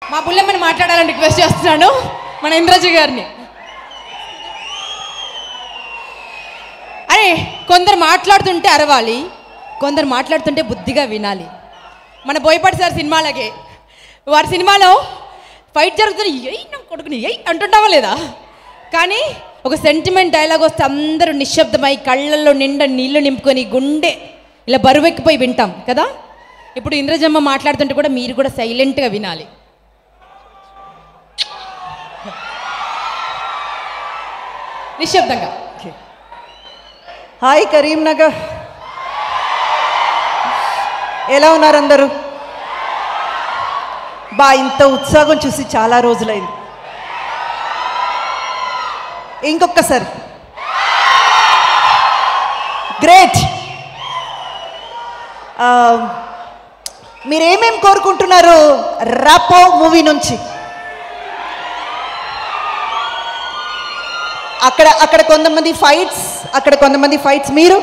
మా బుల్లెమ్మని మాట్లాడాలని రిక్వెస్ట్ చేస్తున్నాను మన ఇంద్రజీ గారిని. అరే కొందరు మాట్లాడుతుంటే అరవాలి, కొందరు మాట్లాడుతుంటే బుద్ధిగా వినాలి. మన బోయపాటి సార్ సినిమాలకే వారి సినిమాలో ఫైట్ జరుగుతుంది, ఎయ్ నా కొడుకుని ఎయ్ అంటుంటావా లేదా, కానీ ఒక సెంటిమెంట్ డైలాగ్ వస్తే అందరూ నిశ్శబ్దమై కళ్ళల్లో నిండా నీళ్లు నింపుకొని గుండె ఇలా బరువెక్కిపోయి వింటాం కదా. ఇప్పుడు ఇంద్రజమ్మ మాట్లాడుతుంటే కూడా మీరు కూడా సైలెంట్గా వినాలి. నిశ్శబ్దంగా. హాయ్ కరీంనగర్, ఎలా ఉన్నారు అందరూ? ఇంత ఉత్సాహం చూసి చాలా రోజులైంది. ఇంకొకసారి గ్రేట్. మీరేమేం కోరుకుంటున్నారు రాపో మూవీ నుంచి? అక్కడ కొంతమంది ఫైట్స్, మీరు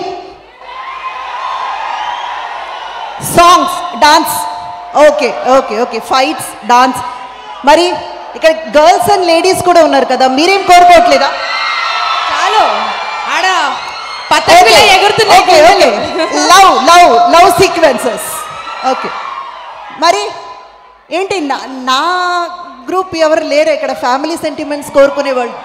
songs, dance. Okay okay okay, fights, dance. మరి ఇక్కడ గర్ల్స్ అండ్ లేడీస్ కూడా ఉన్నారు కదా, మీరేం కోరుకోవట్లేదా? చాలు ఆడ పతంగులు ఎగురుతున్నాయి. Okay okay, love sequences. Okay, మరి ఏంటి నా గ్రూప్ ఎవరు లేరు ఇక్కడ ఫ్యామిలీ సెంటిమెంట్స్ కోరుకునేవాళ్ళు?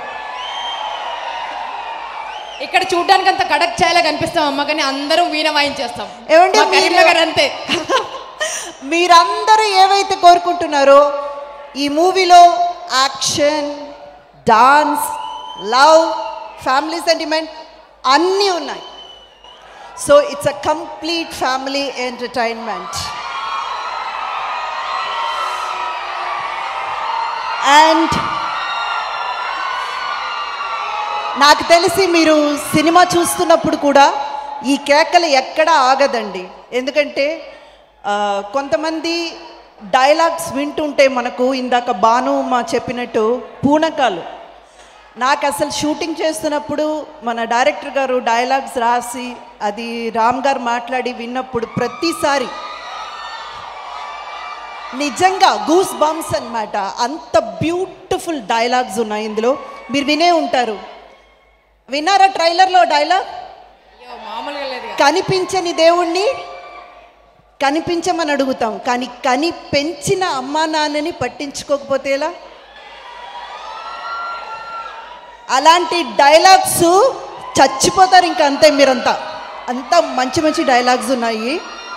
ఇక్కడ చూడడానికి అంత కడక్ ఛాయలా కనిపిస్తాం అమ్మ, కానీ అందరూ వీణ వాయించేస్తాం. ఏమంటే కరీంనగర్ అంతే. మీరందరూ ఏవైతే కోరుకుంటున్నారో ఈ మూవీలో action, dance, love, family sentiment అన్నీ ఉన్నాయి. So it's a complete family entertainment. And నాకు తెలిసి మీరు సినిమా చూస్తున్నప్పుడు కూడా ఈ కేకలు ఎక్కడ ఆగదండి. ఎందుకంటే కొంతమంది డైలాగ్స్ వింటుంటే మనకు ఇందాక భాను మా చెప్పినట్టు పూనకాలు. నాకు అసలు షూటింగ్ చేస్తున్నప్పుడు మన డైరెక్టర్ గారు డైలాగ్స్ రాసి అది రామ్ గారు మాట్లాడి విన్నప్పుడు ప్రతిసారి నిజంగా గూస్ బంప్స్ అన్నమాట. అంత బ్యూటిఫుల్ డైలాగ్స్ ఉన్నాయి ఇందులో. మీరు వినే ఉంటారు. విన్నారా ట్రైలర్లో డైలాగ్? కనిపించని దేవుణ్ణి కనిపించమని అడుగుతాం, కానీ పెంచిన అమ్మా నాన్నని పట్టించుకోకపోతే ఎలా? అలాంటి డైలాగ్స్ చచ్చిపోతారు ఇంకా, అంతే. మీరంతా అంత మంచి మంచి డైలాగ్స్ ఉన్నాయి.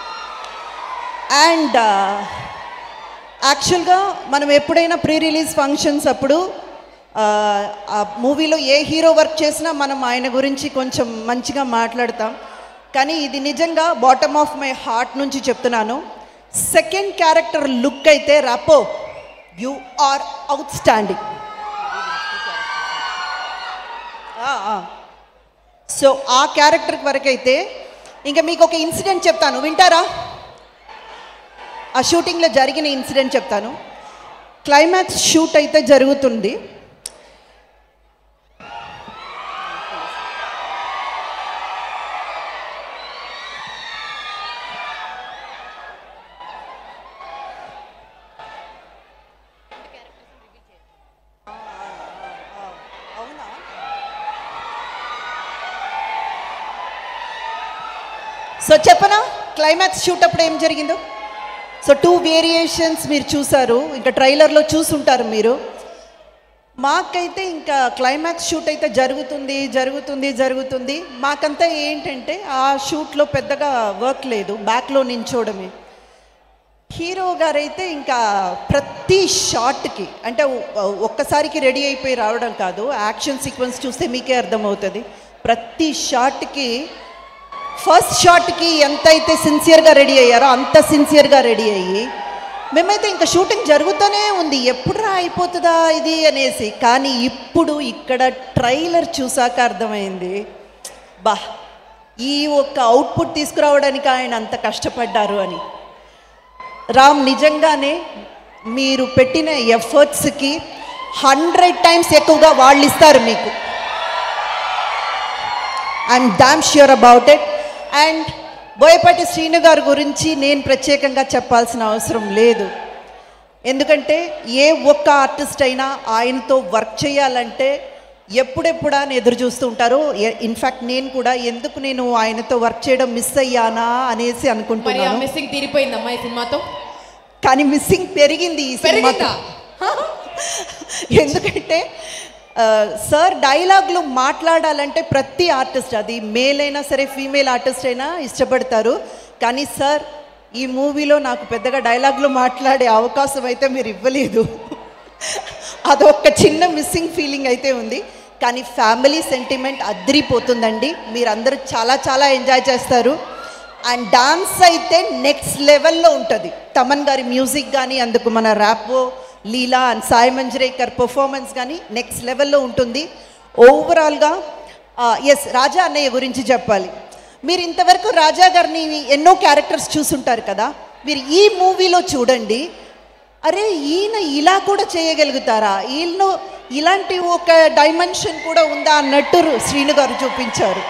అండ్ యాక్చువల్గా మనం ఎప్పుడైనా ప్రీ రిలీజ్ ఫంక్షన్స్ అప్పుడు ఆ మూవీలో ఏ హీరో వర్క్ చేసినా మనం ఆయన గురించి కొంచెం మంచిగా మాట్లాడతాం. కానీ ఇది నిజంగా బాటమ్ ఆఫ్ మై హార్ట్ నుంచి చెప్తున్నాను. సెకండ్ క్యారెక్టర్ లుక్ అయితే Rapo, you are outstanding. సో ఆ క్యారెక్టర్ వరకైతే ఇంకా మీకు ఒక ఇన్సిడెంట్ చెప్తాను, వింటారా? ఆ షూటింగ్లో జరిగిన ఇన్సిడెంట్ చెప్తాను. క్లైమాక్స్ షూట్ అయితే జరుగుతుంది. సో చెప్పనా క్లైమాక్స్ షూట్ అప్పుడు ఏం జరిగిందో? సో 2 వేరియేషన్స్ మీరు చూసారు, ఇంకా ట్రైలర్లో చూసుంటారు మీరు. మాకైతే ఇంకా క్లైమాక్స్ షూట్ అయితే జరుగుతుంది. మాకంతా ఏంటంటే ఆ షూట్లో పెద్దగా వర్క్ లేదు, బ్యాక్లో నించోడమే. హీరో గారైతే ఇంకా ప్రతి షాట్కి, అంటే ఒక్కసారికి రెడీ అయిపోయి రావడం కాదు, యాక్షన్ సీక్వెన్స్ చూస్తే మీకే అర్థమవుతుంది. ప్రతి షాట్కి, ఫస్ట్ షాట్కి ఎంతైతే సిన్సియర్గా రెడీ అయ్యారో అంత సిన్సియర్గా రెడీ అయ్యి, మేమైతే ఇంకా షూటింగ్ జరుగుతూనే ఉంది, ఎప్పుడురా అయిపోతుందా ఇది అనేసి. కానీ ఇప్పుడు ఇక్కడ ట్రైలర్ చూసాక అర్థమైంది, ఈ ఒక్క అవుట్పుట్ తీసుకురావడానికి ఆయన అంత కష్టపడ్డారు అని. రామ్, నిజంగానే మీరు పెట్టిన ఎఫర్ట్స్కి 100 times ఎక్కువగా వాళ్ళు ఇస్తారు మీకు. I'm damn sure about it. And Boyapati Srinu గారి గురించి నేను ప్రత్యేకంగా చెప్పాల్సిన అవసరం లేదు. ఎందుకంటే ఏ ఒక్క ఆర్టిస్ట్ అయినా ఆయనతో వర్క్ చేయాలంటే ఎప్పుడెప్పుడా అని ఎదురు చూస్తూ ఉంటారు. ఇన్ఫ్యాక్ట్ నేను కూడా ఎందుకు నేను ఆయనతో వర్క్ చేయడం మిస్ అయ్యానా అనేసి అనుకుంటున్నాను. మిస్సింగ్ తీరిపోయిందమ్మా ఈ సినిమాతో, కానీ మిస్సింగ్ పెరిగింది ఈ సినిమాతో. ఎందుకంటే సార్ డైలాగ్లు మాట్లాడాలంటే ప్రతి ఆర్టిస్ట్, అది మేల్ అయినా సరే ఫీమేల్ ఆర్టిస్ట్ అయినా ఇష్టపడతారు. కానీ సార్ ఈ మూవీలో నాకు పెద్దగా డైలాగ్లు మాట్లాడే అవకాశం అయితే మీరు ఇవ్వలేదు. అదొక చిన్న మిస్సింగ్ ఫీలింగ్ అయితే ఉంది. కానీ ఫ్యామిలీ సెంటిమెంట్ అదిరిపోతుందండి. మీరందరూ చాలా చాలా ఎంజాయ్ చేస్తారు. అండ్ డాన్స్ అయితే నెక్స్ట్ లెవెల్లో ఉంటుంది. తమన్ గారి మ్యూజిక్ కానీ, అందుకు మన ర్యాపో లీలా అండ్ సాయి మంజ్రేకర్ పర్ఫార్మెన్స్ కానీ నెక్స్ట్ లెవెల్లో ఉంటుంది. ఓవరాల్గా ఎస్, రాజా అన్నయ్య గురించి చెప్పాలి. మీరు ఇంతవరకు రాజా గారిని ఎన్నో క్యారెక్టర్స్ చూసుంటారు కదా, మీరు ఈ మూవీలో చూడండి. అరే ఈయన ఇలా కూడా చేయగలుగుతారా, వీళ్ళు ఇలాంటి ఒక డైమెన్షన్ కూడా ఉందా అన్నట్టు శ్రీను గారు చూపించారు.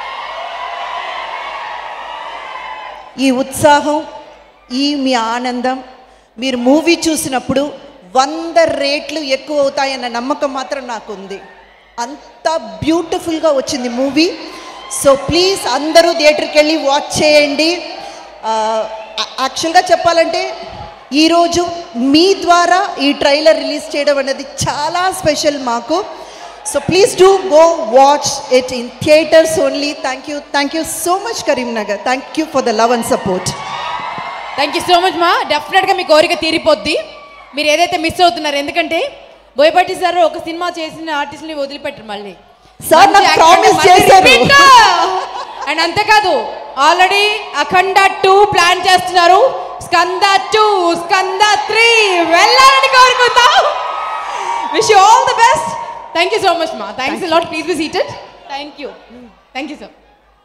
ఈ ఉత్సాహం, ఈ మీ ఆనందం మీరు మూవీ చూసినప్పుడు 100 రెట్లు ఎక్కువ అవుతాయన్న నమ్మకం మాత్రం నాకు ఉంది. అంత బ్యూటిఫుల్గా వచ్చింది మూవీ. సో ప్లీజ్ అందరూ థియేటర్కి వెళ్ళి వాచ్ చేయండి. యాక్చువల్గా చెప్పాలంటే ఈరోజు మీ ద్వారా ఈ ట్రైలర్ రిలీజ్ చేయడం అనేది చాలా స్పెషల్ మాకు. So please do go watch it in theatres only. Thank you so much Karimnagar. Thank you for the love and support. Thank you so much మా. డెఫినెట్గా మీ కోరిక తీరిపోద్ది, మీరు ఏదైతే మిస్ అవుతున్నారు. ఎందుకంటే బోయపాటి సార్ ఒక సినిమా చేసిన ఆర్టిస్ట్ని వదిలిపెట్టరు మళ్ళీ. సార్ నాకు ప్రామిస్ చేశారు. అండ్ అంతేకాదు ఆల్రెడీ అఖండ 2 ప్లాన్ చేస్తున్నారు. స్కంద 2, స్కంద 3 వెళ్ళాలని కోరుకుందాం. Wish you all the best. Thank you so much మా. Thanks a lot. Please be seated. Thank you sir.